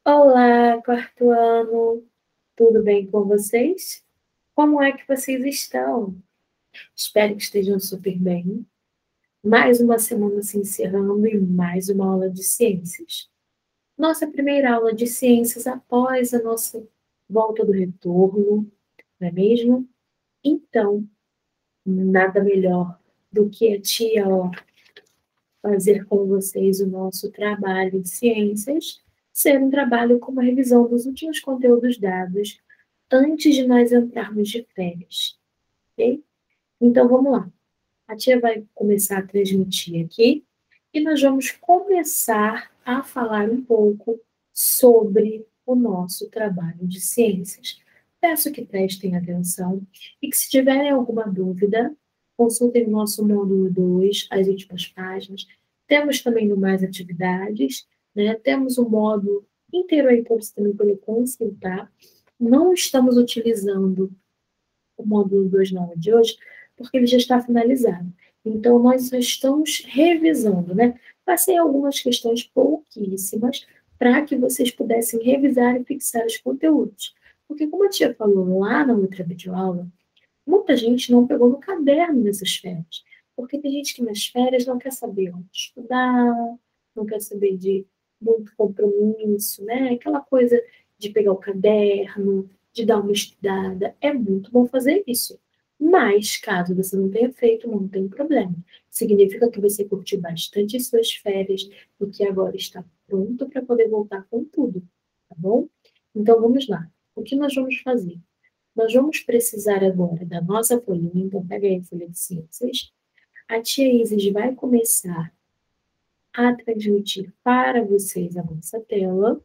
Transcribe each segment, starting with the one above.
Olá, quarto ano, tudo bem com vocês? Como é que vocês estão? Espero que estejam super bem. Mais uma semana se encerrando e mais uma aula de ciências. Nossa primeira aula de ciências após a nossa volta do retorno, não é mesmo? Então, nada melhor do que a tia, fazer com vocês o nosso trabalho de ciências, ser um trabalho com uma revisão dos últimos conteúdos dados antes de nós entrarmos de férias, ok? Então, vamos lá. A tia vai começar a transmitir aqui e nós vamos começar a falar um pouco sobre o nosso trabalho de ciências. Peço que prestem atenção e que, se tiverem alguma dúvida, consultem o nosso módulo 2, as últimas páginas. Temos também no Mais Atividades, né? Temos um módulo inteiro aí para você também poder consultar. Não estamos utilizando o módulo 2 na aula de hoje, porque ele já está finalizado. Então, nós só estamos revisando, né? Passei algumas questões pouquíssimas para que vocês pudessem revisar e fixar os conteúdos. Porque, como a tia falou lá na outra videoaula, muita gente não pegou no caderno nessas férias. Porque tem gente que nas férias não quer saber onde estudar, não quer saber de muito compromisso, né? Aquela coisa de pegar o caderno, de dar uma estudada. É muito bom fazer isso. Mas, caso você não tenha feito, não tem problema. Significa que você curtiu bastante suas férias e que agora está pronto para poder voltar com tudo, tá bom? Então, vamos lá. O que nós vamos fazer? Nós vamos precisar agora da nossa folhinha, então pega aí a folha de ciências. A tia Isis vai começar a transmitir para vocês a nossa tela,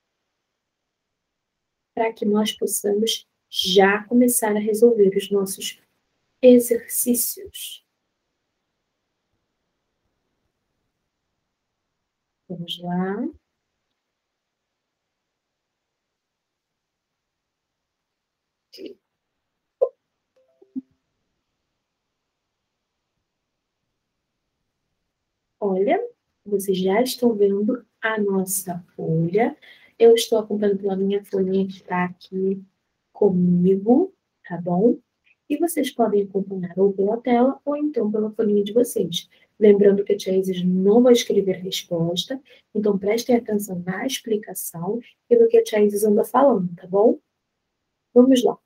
para que nós possamos já começar a resolver os nossos exercícios. Vamos lá. Olha, vocês já estão vendo a nossa folha. Eu estou acompanhando pela minha folhinha que está aqui comigo, tá bom? E vocês podem acompanhar ou pela tela ou então pela folhinha de vocês. Lembrando que a tia Isis não vai escrever resposta, então prestem atenção na explicação e no que a tia Isis anda falando, tá bom? Vamos lá.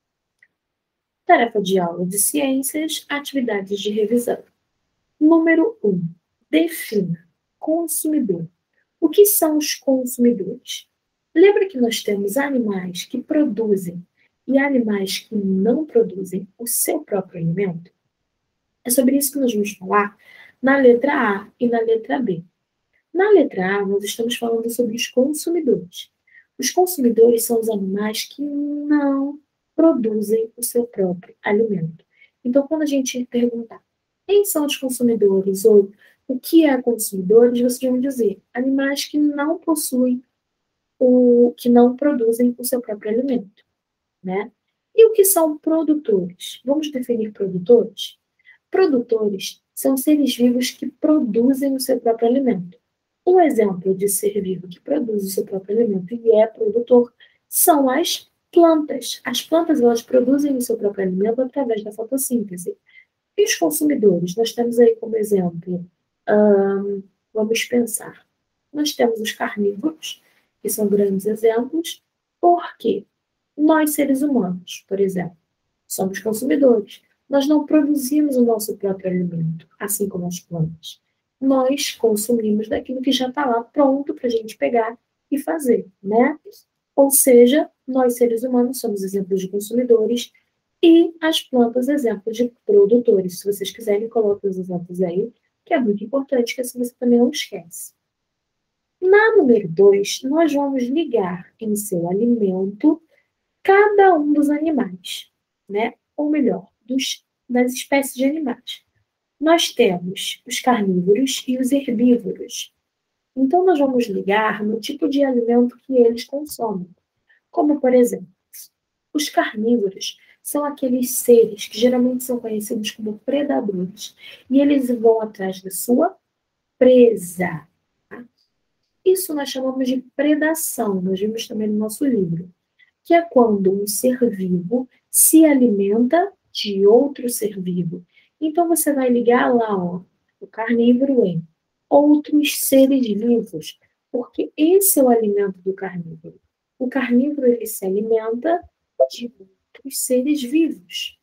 Tarefa de aula de ciências, atividades de revisão. Número 1. Defina. Consumidor. O que são os consumidores? Lembra que nós temos animais que produzem e animais que não produzem o seu próprio alimento? É sobre isso que nós vamos falar na letra A e na letra B. Na letra A, nós estamos falando sobre os consumidores. Os consumidores são os animais que não produzem o seu próprio alimento. Então, quando a gente perguntar quem são os consumidores ou o que é consumidores, vocês vão dizer animais que não possuem que não produzem o seu próprio alimento, né? E o que são produtores? Vamos definir produtores? Produtores são seres vivos que produzem o seu próprio alimento. Um exemplo de ser vivo que produz o seu próprio alimento e é produtor são as plantas. As plantas, elas produzem o seu próprio alimento através da fotossíntese. E os consumidores? Nós temos aí como exemplo, vamos pensar, nós temos os carnívoros, que são grandes exemplos, porque nós, seres humanos, por exemplo, somos consumidores. Nós não produzimos o nosso próprio alimento, assim como as plantas. Nós consumimos daquilo que já está lá pronto para a gente pegar e fazer, né? Ou seja, nós, seres humanos, somos exemplos de consumidores e as plantas, exemplos de produtores. Se vocês quiserem, coloquem os exemplos aí, que é muito importante, que assim você também não esquece. Na número 2, nós vamos ligar em seu alimento cada um dos animais, né? Ou melhor, das espécies de animais. Nós temos os carnívoros e os herbívoros. Então, nós vamos ligar no tipo de alimento que eles consomem. Como, por exemplo, os carnívoros são aqueles seres que geralmente são conhecidos como predadores. E eles vão atrás da sua presa. Tá? Isso nós chamamos de predação, nós vimos também no nosso livro, que é quando um ser vivo se alimenta de outro ser vivo. Então, você vai ligar lá, ó, o carnívoro em outros seres vivos, porque esse é o alimento do carnívoro. O carnívoro, ele se alimenta de outros seres vivos.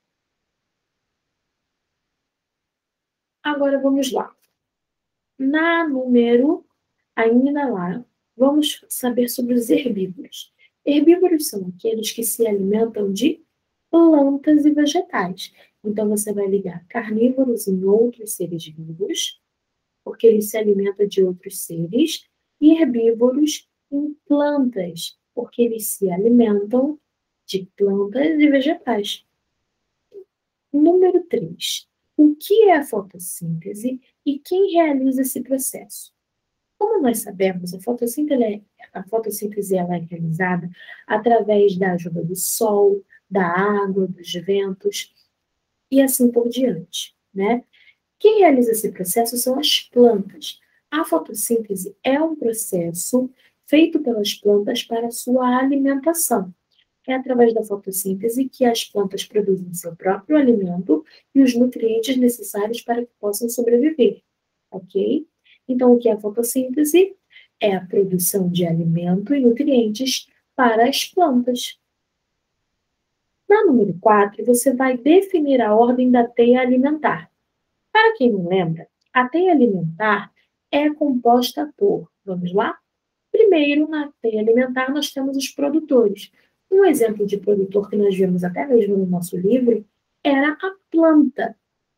Agora, vamos lá. Na número, ainda lá, vamos saber sobre os herbívoros. Herbívoros são aqueles que se alimentam de plantas e vegetais. Então, você vai ligar carnívoros em outros seres vivos, porque eles se alimentam de outros seres, e herbívoros em plantas, porque eles se alimentam de plantas e vegetais. Número 3. O que é a fotossíntese e quem realiza esse processo? Como nós sabemos, a fotossíntese ela é realizada através da ajuda do sol, da água, dos ventos e assim por diante, né? Quem realiza esse processo são as plantas. A fotossíntese é um processo feito pelas plantas para a sua alimentação. É através da fotossíntese que as plantas produzem seu próprio alimento e os nutrientes necessários para que possam sobreviver, ok? Então, o que é a fotossíntese? É a produção de alimento e nutrientes para as plantas. Na número 4, você vai definir a ordem da teia alimentar. Para quem não lembra, a teia alimentar é composta por, vamos lá? Primeiro, na teia alimentar, nós temos os produtores. Um exemplo de produtor que nós vemos até mesmo no nosso livro era a planta.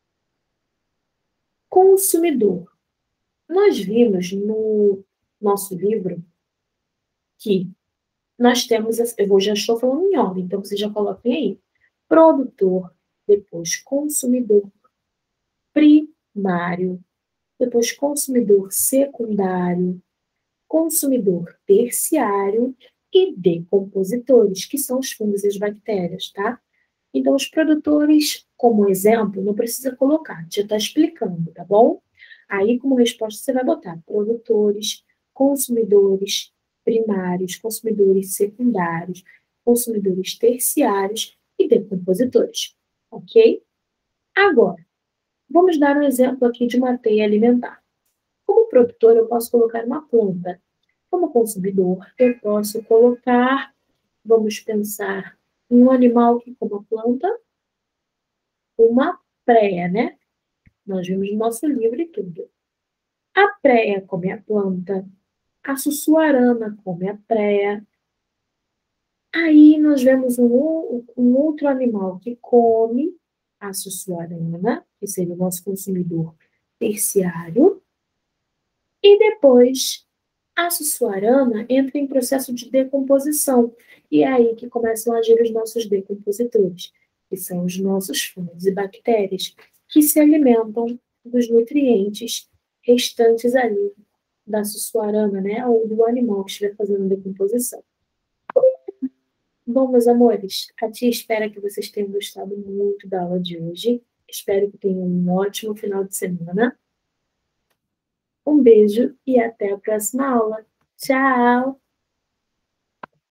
Consumidor. Nós vimos no nosso livro que nós temos, eu já estou falando em ordem, então vocês já coloquem aí. Produtor, depois consumidor primário, depois consumidor secundário, consumidor terciário e decompositores, que são os fungos e as bactérias, tá? Então, os produtores, como exemplo, não precisa colocar, já está explicando, tá bom? Aí, como resposta, você vai botar produtores, consumidores primários, consumidores secundários, consumidores terciários e decompositores, ok? Agora, vamos dar um exemplo aqui de uma teia alimentar. Como produtor, eu posso colocar uma planta. Como consumidor, eu posso colocar, vamos pensar, um animal que come a planta, uma préia, né? Nós vimos no nosso livro e tudo. A préia come a planta, a sussuarana come a préia. Aí nós vemos um outro animal que come a sussuarana, que seria o nosso consumidor terciário, e depois a sussuarana entra em processo de decomposição, e é aí que começam a agir os nossos decompositores, que são os nossos fungos e bactérias, que se alimentam dos nutrientes restantes ali da sussuarana, né, ou do animal que estiver fazendo decomposição. Bom, meus amores, a tia espera que vocês tenham gostado muito da aula de hoje. Espero que tenham um ótimo final de semana. Um beijo e até a próxima aula. Tchau!